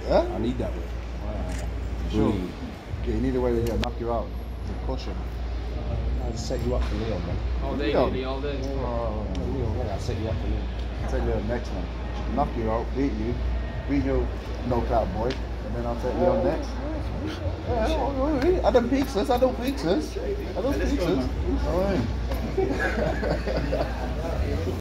Huh? I need that way. Sure. Yeah, you need a way to knock you out with caution. I'll set you up for Leon, man. All day, baby, all day. Leon, I'll set you up for Leon. I'll take Leon next, man. Knock you out, beat your knockout boy, and then I'll take Leon next. Yeah, I don't pizzas. I don't pizzas. Alright.